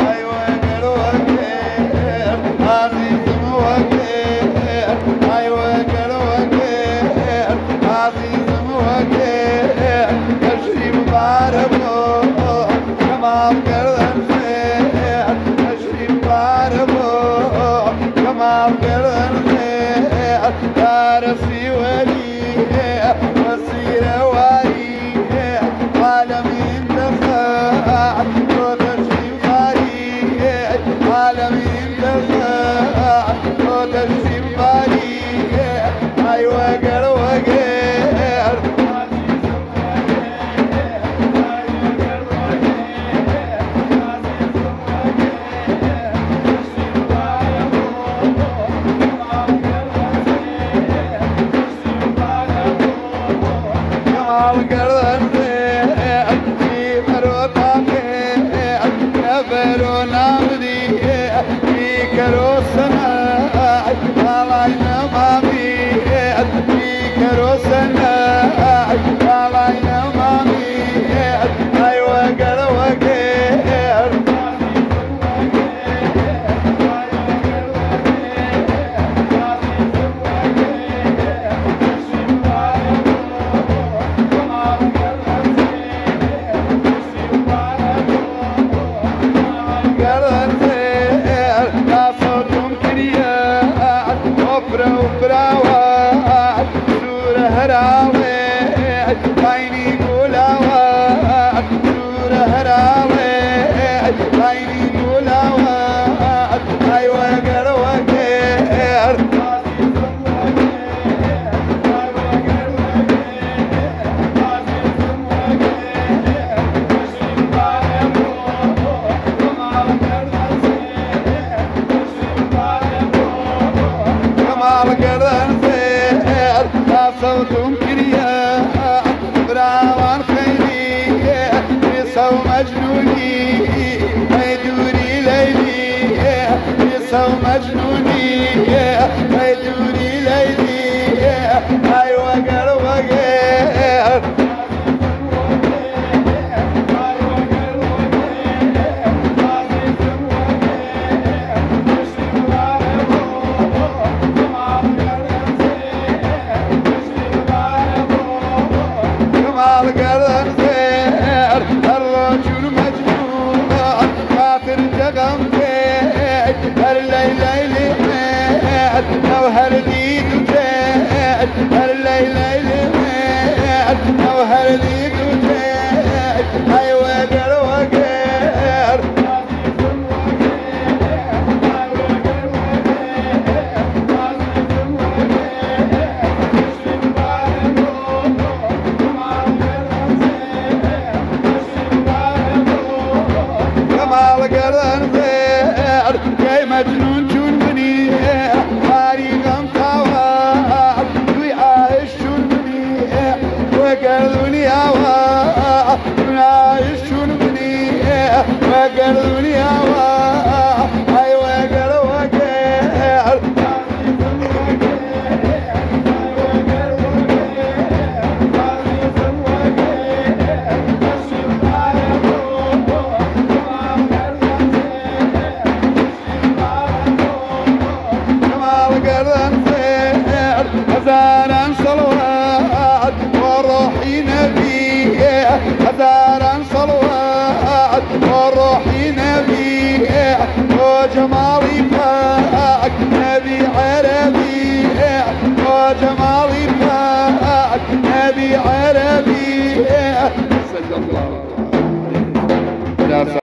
أيوة قلوكير عزيز موكير أيوة قلوكير عزيز موكير تشريف بعرفه كمال قردن خير تشريف بعرفه كمال قردن خير دارسي وليه وسيرة واريه عالمين دفاع وتشريف عليه عالمين دفاع وتشريف عليه أيوة قلوكير كمال قردن خير في مروطة خير كبرو نامدي في كروسنا علينا ما بيد في كروسنا علينا ما بيد أيوة قلوكير قردن خير لا صوتهم كريات وفرا وفراوات سورة هراوات عيني قولاوات سورة هراوات عيني قولاوات أيوة قلوكير كمال قردن خير لا صوتهم كريات براوان خيري يسو مجنوني هيدوري ليلي يسو مجنوني هيدوري ليلي أيوة قلوكير كمال قردن خير الرجل مجنون خاطر جغم خير هر ليلة مات لو هر ديد وجات هر ليلة مات لو هر ديد وجات أيوة قلوكير كمال قردن خير يا مجنون جون بني هاري غم طوال ويعيش جون بني وقردوني هوا ويعيش جون بني وقردوني هوا أيوة قلوكير كمال قردن خير هزارا صلوات وروحي نبي هزارا صلوات وروحي نبي وجمالي فاك نبي عربي وجمالي